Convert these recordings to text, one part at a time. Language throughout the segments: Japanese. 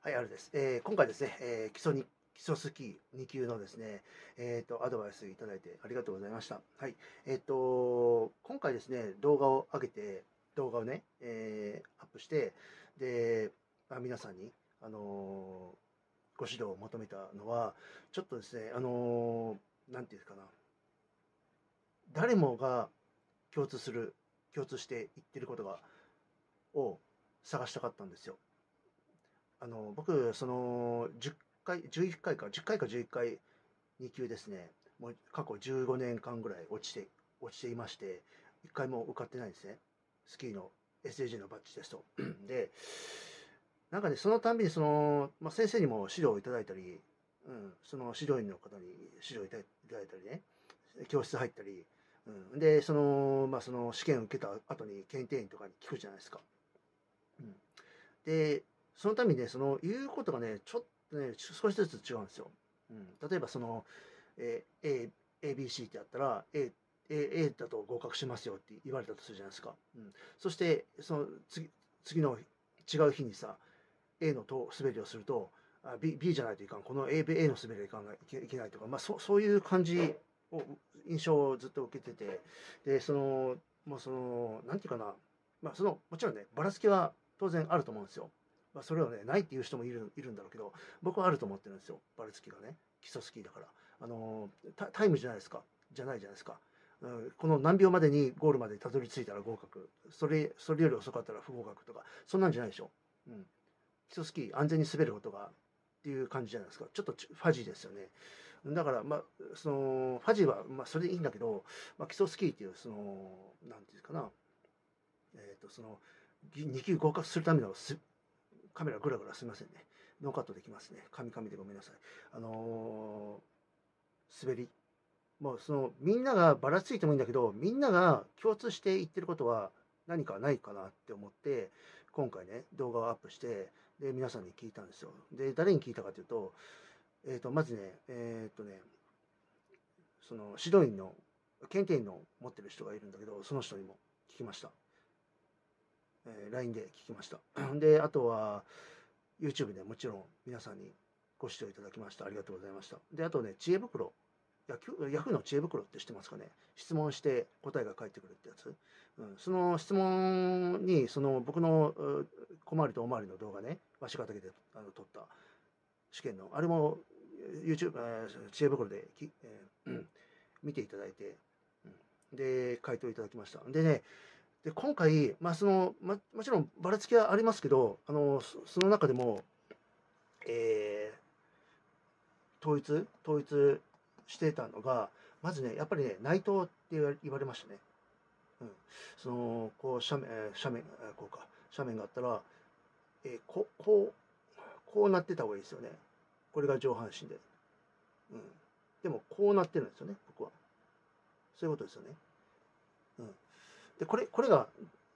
はい、あるです。今回ですね、基礎スキー2級のですね、アドバイスいただいてありがとうございました。はい。今回ですね、動画をね、アップして、で、皆さんに、あのご指導を求めたのは、ちょっとですね、なんていうかな、誰もが共通して言ってることを探したかったんですよ。僕、10回、11回か、10回か11回、2級ですね、もう過去15年間ぐらい落ちていまして、1回も受かってないんですね。スキーの SAG のバッジテスト。で、なんかね、そのたんびに先生にも指導をいただいたり、その指導員の方に指導いただいたりね、教室入ったり、で、その試験を受けた後に検定員とかに聞くじゃないですか。で、そのためにね、言うことがね、ちょっとね、少しずつ違うんですよ。例えばABC ってやったら、A だと合格しますよって言われたとするじゃないですか。そして、次の違う日にさ、A の滑りをすると、B じゃないといかん、この A の滑りはいけないとか、そういう感じ印象をずっと受けてて、で、なんていうかな、もちろんね、ばらつきは当然あると思うんですよ。それをね、ないっていう人もいるんだろうけど、僕はあると思ってるんですよ、ばらつきがね。基礎スキーだから。タイムじゃないですか。じゃないじゃないですか。この何秒までにゴールまでたどり着いたら合格。それより遅かったら不合格とか、そんなんじゃないでしょ。基礎スキー安全に滑ることがっていう感じじゃないですか。ちょっとファジーですよね。だから、ファジーは、それでいいんだけど、基礎スキーっていう、なんていうかな、2級合格するためのカメラぐらぐらすみませんね。ノーカットできますね。カミカミでごめんなさい。滑り。もうみんながばらついてもいいんだけど、みんなが共通して言ってることは何かないかなって思って、今回ね、動画をアップして、で、皆さんに聞いたんですよ。で、誰に聞いたかというと、まずね、指導員の、検定員の持ってる人がいるんだけど、その人にも聞きました。LINE で聞きました。で、あとは、YouTube でもちろん皆さんにご視聴いただきました。ありがとうございました。で、あとね、知恵袋。ヤフーの知恵袋って知ってますかね。質問して答えが返ってくるってやつ。その質問に、僕の小回りと大回りの動画ね、足ヶ岳で撮った試験の、あれも YouTube、知恵袋で見ていただいて、で、回答いただきました。でね、今回、もちろんばらつきはありますけど、その中でも、え統一してたのが、まずね、やっぱりね、内藤って言われましたね。こう斜面があったら、こうなってた方がいいですよね。これが上半身で。でも、こうなってるんですよね、僕は。そういうことですよね。で、これが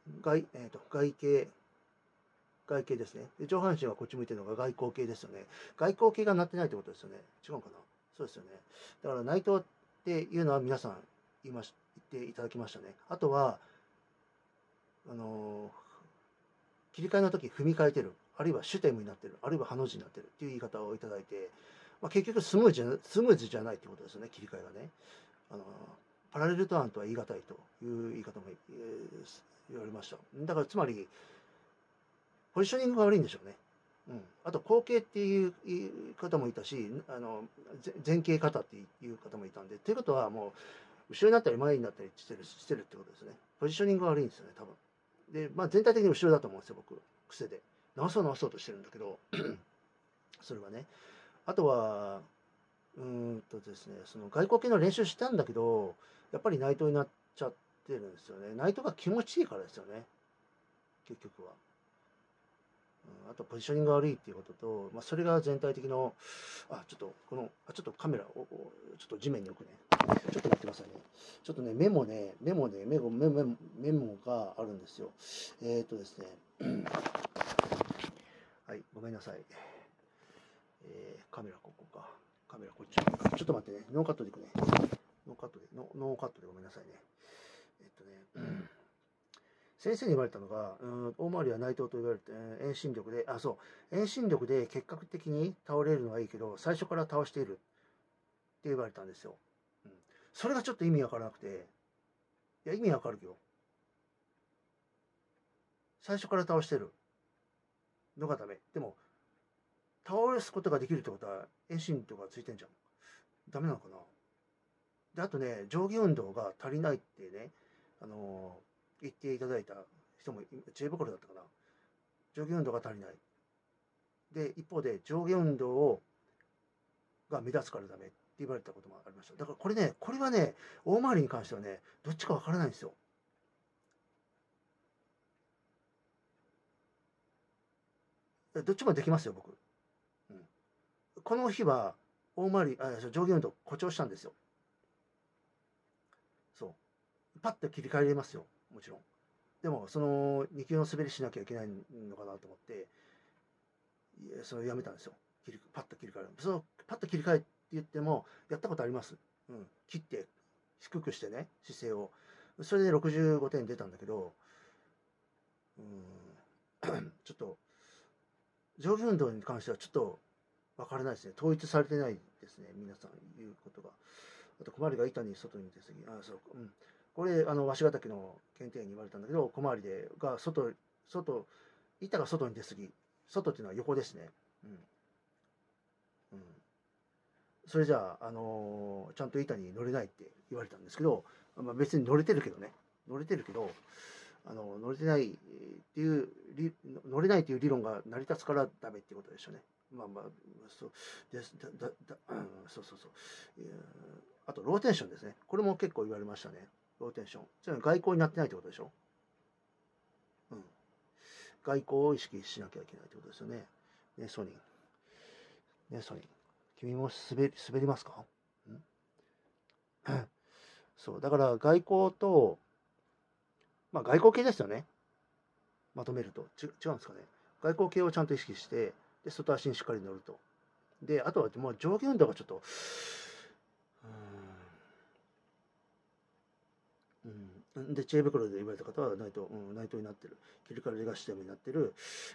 外形ですね。で、上半身はこっち向いてるのが外向形ですよね。外向形がなってないってことですよね。違うかな。そうですよね。だから内藤っていうのは皆さん言っていただきましたね。あとは、切り替えの時踏み替えてる。あるいは主テムになってる。あるいはハの字になってるっていう言い方をいただいて、結局スムーズじゃないってことですよね、切り替えがね。パラレルターンとは言い難いという言い方も言われました。だからつまり、ポジショニングが悪いんでしょうね。あと後傾っていう言い方もいたし、前傾方っていう方もいたんで、ということはもう後ろになったり前になったりしてるってことですね。ポジショニングが悪いんですよね、多分。で、全体的に後ろだと思うんですよ、僕。癖で。直そうとしてるんだけど、それはね。あとは、ですね、その外国系の練習したんだけど、やっぱり内藤になっちゃってるんですよね。内藤が気持ちいいからですよね、結局は。あとポジショニングが悪いっていうことと、それが全体的の、ちょっとカメラを、ちょっと地面に置くね。ちょっと待ってくださいね。ちょっとね、メモがあるんですよ。ですね。はい、ごめんなさい。カメラここか。カメラこっち。ちょっと待ってね。ノーカットでいくね。ノーカットでごめんなさいね。 先生に言われたのが、大回りは内藤と言われて、遠心力で、遠心力で結果的に倒れるのはいいけど、最初から倒しているって言われたんですよ。それがちょっと意味わからなくて、いや、意味わかるよ。最初から倒してるのがダメ。でも、倒すことができるってことは、遠心力がついてんじゃん。ダメなのかな。で、あとね、上下運動が足りないってね、言っていただいた人も、知恵袋だったかな。上下運動が足りない。で、一方で、上下運動が目立つからダメって言われたこともありました。だからこれはね、大回りに関してはね、どっちかわからないんですよ。どっちもできますよ、僕。この日は、大回り、上下運動誇張したんですよ。そう。パッと切り替えれますよ、もちろん。でも、その2級の滑りしなきゃいけないのかなと思って、それをやめたんですよ。パッと切り替える。パッと切り替えって言っても、やったことあります。切って、低くしてね、姿勢を。それで65点出たんだけど、ちょっと、上下運動に関してはちょっと分からないですね。統一されてないですね、皆さん言うことが。あと、小回りが板に外に出すぎ。これ、鷲ヶ岳の検定に言われたんだけど、小回りが板が外に出すぎ。外っていうのは横ですね。それじゃあ、ちゃんと板に乗れないって言われたんですけど、別に乗れてるけどね。乗れてるけど、乗れてないっていう、乗れないという理論が成り立つからダメっていうことでしょうね。そうですそうそうそう。あと、ローテンションですね。これも結構言われましたね。ローテンション。つまり外交になってないってことでしょ。外交を意識しなきゃいけないってことですよね。ね、ソニー。君も滑りますか？そう。だから外交と、外交系ですよね。まとめると。違うんですかね。外交系をちゃんと意識して、で、外足にしっかり乗ると。で、あとはもう上下運動がちょっと、で、知恵袋で言われた方は内藤になってる。切り替えがシステムになってる。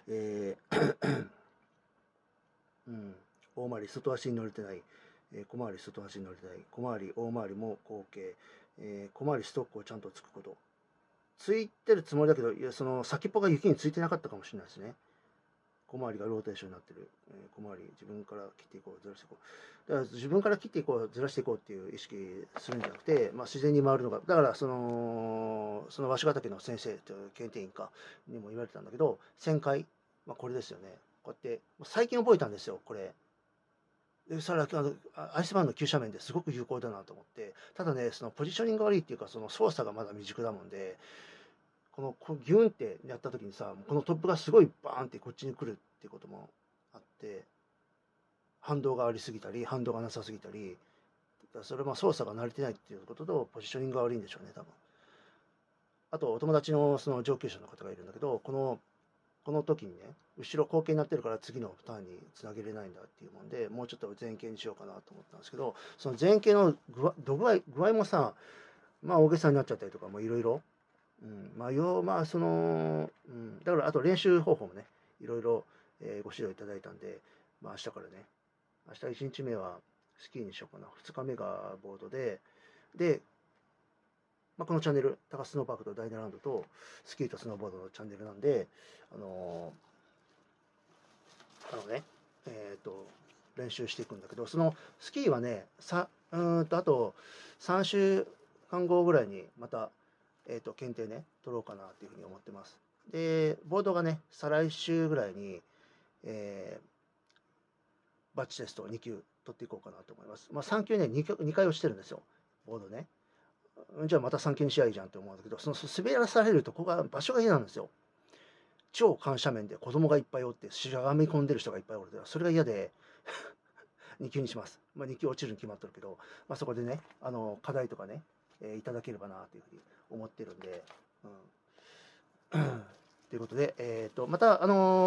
大回り、外足に乗れてない。小回り、外足に乗れてない。小回り、大回りも後傾。小回り、ストックをちゃんとつくこと。ついてるつもりだけど、いや、その先っぽが雪についてなかったかもしれないですね。小回りがローテーションになってる。小回り、自分から切っていこう、ずらしていこう。だから自分から切っていこう、ずらしていこうっていう意識するんじゃなくて、自然に回るのが、だからその鷲ヶ岳の先生という検定員かにも言われてたんだけど、旋回、これですよね。こうやって、最近覚えたんですよ、これ。で、それはアイスバーンの急斜面ですごく有効だなと思って、ただね、そのポジショニングが悪いっていうか、その操作がまだ未熟だもんで、ギュンってやった時にさ、このトップがすごいバーンってこっちに来るっていうこともあって、反動がありすぎたり、反動がなさすぎたり、それも操作が慣れてないっていうことと、ポジショニングが悪いんでしょうね、多分。あと、お友達のその上級者の方がいるんだけど、この時にね、後ろ後傾になってるから次のターンにつなげれないんだっていうもんで、もうちょっと前傾にしようかなと思ったんですけど、その前傾の具合もさ、大げさになっちゃったりとかもいろいろ、だからあと練習方法もね、いろいろご指導いただいたんで、明日からね、明日1日目はスキーにしようかな、2日目がボードで、このチャンネル、高須スノーパークとダイナランドとスキーとスノーボードのチャンネルなんで、練習していくんだけど、そのスキーはね、あと3週間後ぐらいにまた、検定ね、取ろうかなっていうふうに思ってます。で、ボードがね、再来週ぐらいに、バッチテスト2級取っていこうかなと思います。3級ね、2回落ちてるんですよ、ボードね。じゃあまた3級にしやいいじゃんって思うんだけど、その滑らされるとこが場所が嫌なんですよ。超緩斜面で子供がいっぱいおってしゃがみ込んでる人がいっぱいおるから、それが嫌で2級にします。2級落ちるに決まってるけど、そこでね、課題とかね、いただければなというふうに思ってるんで、ということで、また、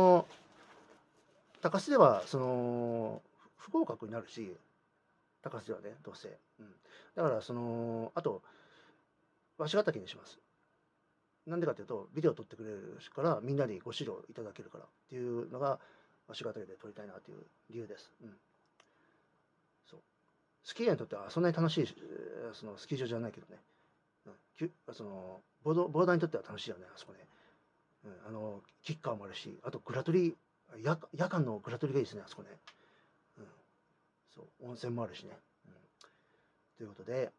高須では、不合格になるし、高須ではね、どうせ。だから、あと、鷲ヶ岳にします。 なんでかっていうと、ビデオ撮ってくれるから、みんなにご指導いただけるからっていうのが、足ヶ岳で撮りたいなという理由です。うん。そう。スキーヤーにとってはそんなに楽しい、そのスキー場じゃないけどね。うん、そのボーダーにとっては楽しいよね、あそこね。うん、キッカーもあるし、あとグラトリ、夜間のグラトリがいいですね、あそこね。うん。そう、温泉もあるしね。うん、ということで、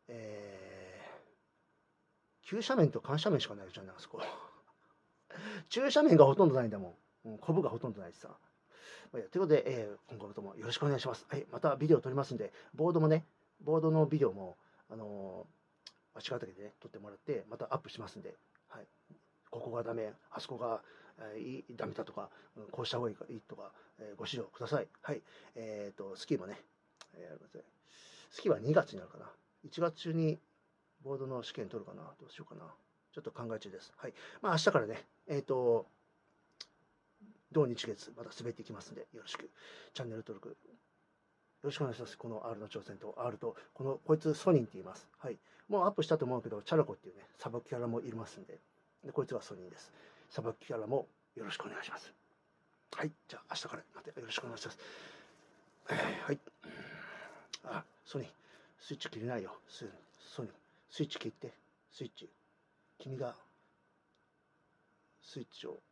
急斜面と緩斜面しかないじゃんね、あそこ。中斜面がほとんどないんだもん。うん、コブがほとんどないしさ。ということで、今後ともよろしくお願いします。はい、またビデオ撮りますんで、ボードのビデオも、足ヶ岳でね、撮ってもらって、またアップしますんで、はい。ここがダメ、あそこが、ダメだとか、こうした方がいいとか、ご指導ください。はい。スキーもね、スキーは2月になるかな。1月中にボードの試験取るかな。どうしようかな。ちょっと考え中です。はい。まあ明日からね、同日月、また滑っていきますんで、よろしく。チャンネル登録、よろしくお願いします。この R の挑戦と R と、こいつソニンって言います。はい。もうアップしたと思うけど、チャラコっていうね、サバキャラもいますんで、こいつはソニンです。サバキャラもよろしくお願いします。はい。じゃあ明日からまたよろしくお願いします。はい。あ、ソニン、スイッチ切れないよ。ソニン、スイッチ切って、スイッチ。君がスイッチを